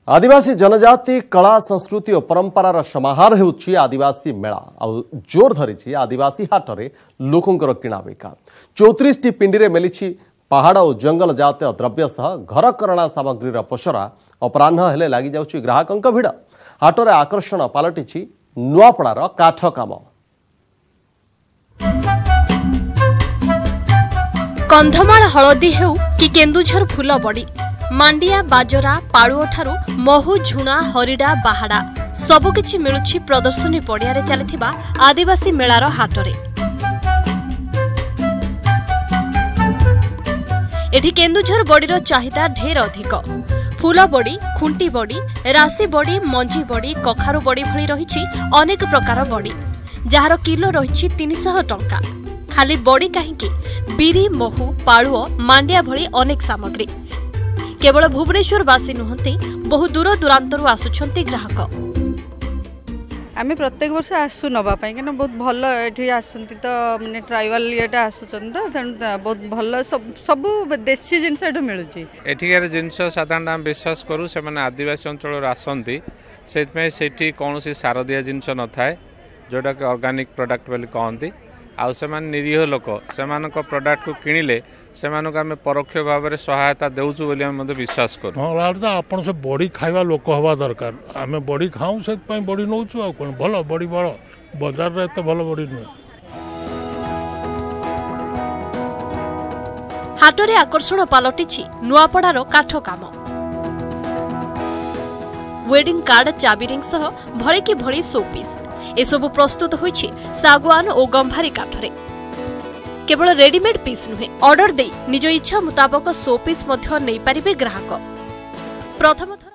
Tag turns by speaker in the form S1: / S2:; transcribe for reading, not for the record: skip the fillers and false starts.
S1: आदिवासी जनजाति कला संस्कृति और परंपरार समाहार होउछि आदिवासी मेला जोर धरी आदिवासी हाटरे लोकंकर किणाबिका 34 टी पिंडी मेली पहाड़ और जंगल जातीय द्रव्य सह घरकरणा सामग्रीर पसरा अपराह हेले लगी जाउछि ग्राहकंक भिड़ हाटरे आकर्षण पलटि नुआपड़ार काठ काम।
S2: कंधमाल हलदी हेउ कि केन्दुझर फूल बड़ी मांडिया बाजरा पाळुओ ठारू महु झुणा हरिडा बाहाडा सबकिछि मिलुछि प्रदर्शनी पड़िया रे चलिथिबा आदिवासी मेलार हाटरे। एठी केन्दुझर बड़ीर चाहिदा ढेर अधिक। फूल बड़ी, खुंटी बड़ी, राशि बड़ी, मंजी बड़ी, कखारु बड़ी भली रहिछि अनेक प्रकार बड़ी जार किलो रहिछि 300 टंका। खाली बड़ी काहींकि बिरी महु पाळुओ मांडिया भली अनेक सामग्री। केवल भुवनेश्वर बासी नुहंती बहु दूर दूरांतरु आसुछंती ग्राहक।
S3: आमे प्रत्येक वर्ष आसु नबा पई कि बहुत भल एठी आसंती तो माने ट्राइबल येटा आसुछन तो बहुत भल सब देसी जिंस एठो मिलुची।
S4: एठिकार जिंस साधारण विश्वास करू से माने आदिवासी अंचल आसंती सेतमे सेठी कोनोसी सारदिया जिंस न थाए जोटा कि ऑर्गेनिक प्रोडक्ट बोली कहंती आउ से निरीह लोक से प्रोडक्ट को किणिले से आम परोक्ष भाव में सहायता देउछु बोली हम विश्वास करूँ।
S5: आपण से बड़ी खाइबा लोक हवा दरकार आम बड़ी खाऊँ से बड़ी नौचु आ कौन भल बड़ी बड़ बाजार रे तो भल बड़ी नुहे।
S2: हाटरे आकर्षण पलटिछि नुआपड़ार काठ काम। वेडिंग कार्ड चाबिरिंग सह भले कि भली शोपीस एसबु प्रस्तुत होइछि सागवान और गंभारी काठरे। केवल रेडीमेड पीस नुहे ऑर्डर दे निज इच्छा मुताबक शो पीस मध्य नहीं पारिबे ग्राहक। प्रथम